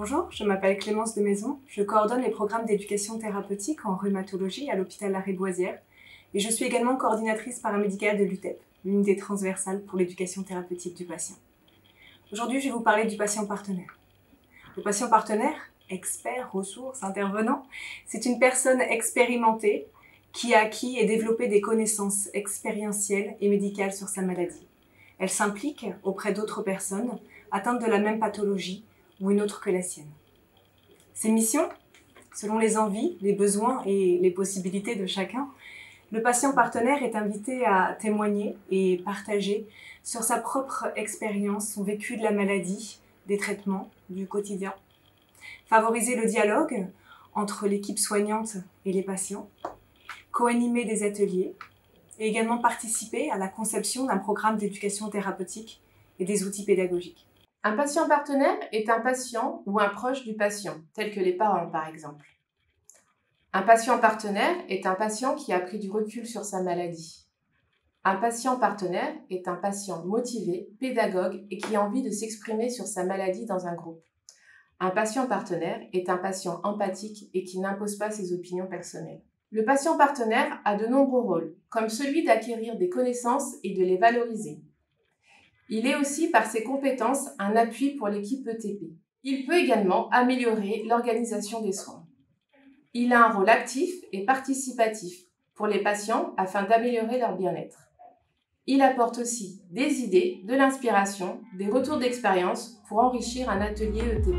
Bonjour, je m'appelle Clémence de Maison. Je coordonne les programmes d'éducation thérapeutique en rhumatologie à l'hôpital Lariboisière et je suis également coordinatrice paramédicale de l'UTEP, l'unité transversale pour l'éducation thérapeutique du patient. Aujourd'hui, je vais vous parler du patient partenaire. Le patient partenaire, expert, ressource, intervenant, c'est une personne expérimentée qui a acquis et développé des connaissances expérientielles et médicales sur sa maladie. Elle s'implique auprès d'autres personnes atteintes de la même pathologie ou une autre que la sienne. Ses missions, selon les envies, les besoins et les possibilités de chacun, le patient partenaire est invité à témoigner et partager sur sa propre expérience, son vécu de la maladie, des traitements, du quotidien. Favoriser le dialogue entre l'équipe soignante et les patients, co-animer des ateliers et également participer à la conception d'un programme d'éducation thérapeutique et des outils pédagogiques. Un patient partenaire est un patient ou un proche du patient, tel que les parents par exemple. Un patient partenaire est un patient qui a pris du recul sur sa maladie. Un patient partenaire est un patient motivé, pédagogue et qui a envie de s'exprimer sur sa maladie dans un groupe. Un patient partenaire est un patient empathique et qui n'impose pas ses opinions personnelles. Le patient partenaire a de nombreux rôles, comme celui d'acquérir des connaissances et de les valoriser. Il est aussi, par ses compétences, un appui pour l'équipe ETP. Il peut également améliorer l'organisation des soins. Il a un rôle actif et participatif pour les patients afin d'améliorer leur bien-être. Il apporte aussi des idées, de l'inspiration, des retours d'expérience pour enrichir un atelier ETP.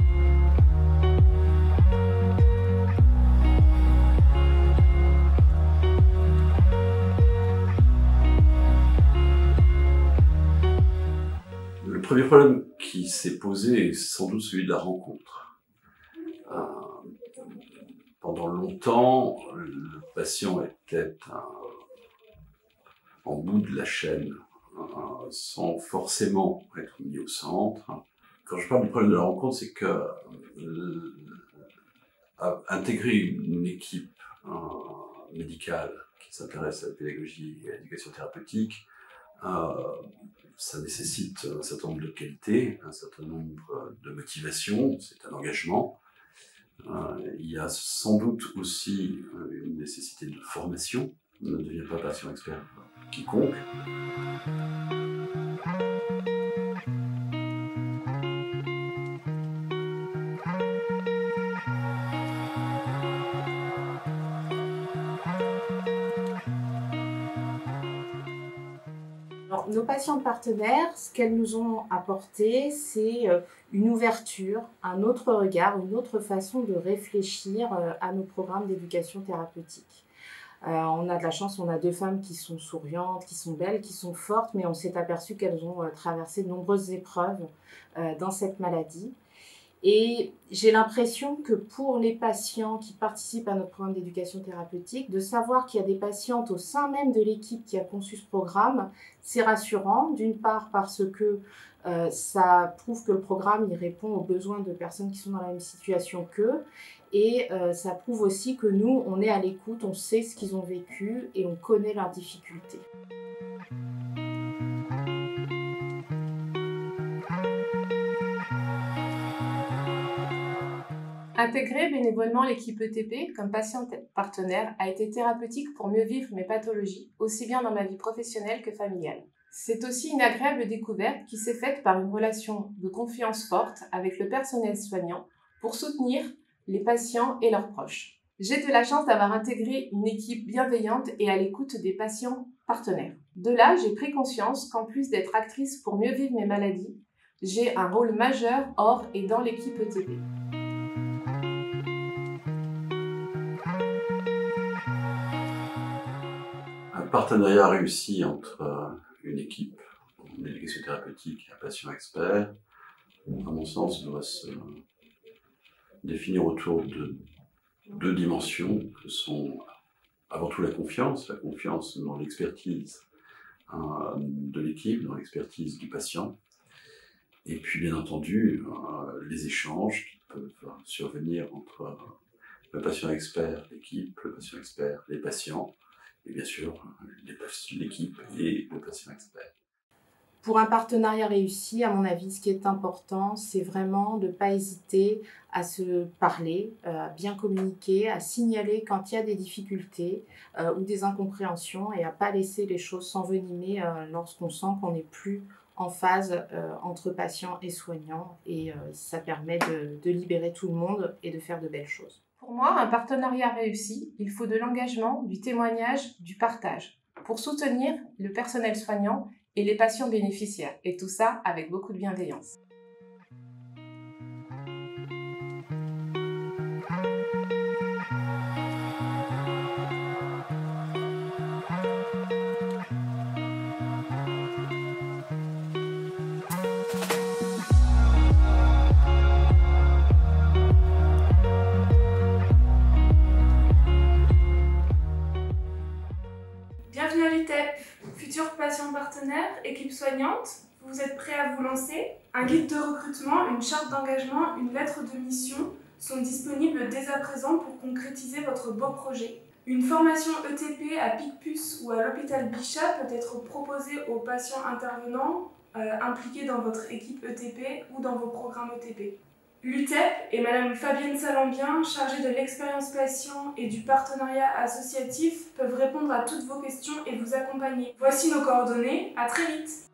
Le premier problème qui s'est posé est sans doute celui de la rencontre. Pendant longtemps, le patient était en bout de la chaîne, sans forcément être mis au centre. Quand je parle du problème de la rencontre, c'est que intégrer une équipe médicale qui s'intéresse à la pédagogie et à l'éducation thérapeutique, ça nécessite un certain nombre de qualités, un certain nombre de motivations, c'est un engagement. Il y a sans doute aussi une nécessité de formation. On ne devient pas patient expert quiconque. Alors, nos patientes partenaires, ce qu'elles nous ont apporté, c'est une ouverture, un autre regard, une autre façon de réfléchir à nos programmes d'éducation thérapeutique. On a de la chance, on a deux femmes qui sont souriantes, qui sont belles, qui sont fortes, mais on s'est aperçu qu'elles ont traversé de nombreuses épreuves dans cette maladie. Et j'ai l'impression que pour les patients qui participent à notre programme d'éducation thérapeutique, de savoir qu'il y a des patientes au sein même de l'équipe qui a conçu ce programme, c'est rassurant. D'une part parce que ça prouve que le programme il répond aux besoins de personnes qui sont dans la même situation qu'eux. Et ça prouve aussi que nous, on est à l'écoute, on sait ce qu'ils ont vécu et on connaît leurs difficultés. Intégrer bénévolement l'équipe ETP comme patient partenaire a été thérapeutique pour mieux vivre mes pathologies, aussi bien dans ma vie professionnelle que familiale. C'est aussi une agréable découverte qui s'est faite par une relation de confiance forte avec le personnel soignant pour soutenir les patients et leurs proches. J'ai de la chance d'avoir intégré une équipe bienveillante et à l'écoute des patients partenaires. De là, j'ai pris conscience qu'en plus d'être actrice pour mieux vivre mes maladies, j'ai un rôle majeur hors et dans l'équipe ETP. Un partenariat réussi entre une équipe d'éducation thérapeutique et un patient expert, à mon sens, doit se définir autour de deux dimensions que sont avant tout la confiance dans l'expertise de l'équipe, dans l'expertise du patient, et puis bien entendu les échanges qui peuvent survenir entre le patient expert, l'équipe, le patient expert, les patients, et bien sûr l'équipe et le patient expert. Pour un partenariat réussi, à mon avis, ce qui est important, c'est vraiment de ne pas hésiter à se parler, à bien communiquer, à signaler quand il y a des difficultés ou des incompréhensions et à ne pas laisser les choses s'envenimer lorsqu'on sent qu'on n'est plus en phase entre patients et soignants. Et ça permet de libérer tout le monde et de faire de belles choses. Pour moi, un partenariat réussi, il faut de l'engagement, du témoignage, du partage, pour soutenir le personnel soignant et les patients bénéficiaires, et tout ça avec beaucoup de bienveillance. Bienvenue à l'UTEP, futurs patients partenaires, équipe soignante, vous êtes prêts à vous lancer? Un guide de recrutement, une charte d'engagement, une lettre de mission sont disponibles dès à présent pour concrétiser votre beau projet. Une formation ETP à Picpus ou à l'hôpital Bichat peut être proposée aux patients intervenants impliqués dans votre équipe ETP ou dans vos programmes ETP. L'UTEP et Madame Fabienne Salambien, chargée de l'expérience patient et du partenariat associatif, peuvent répondre à toutes vos questions et vous accompagner. Voici nos coordonnées, à très vite!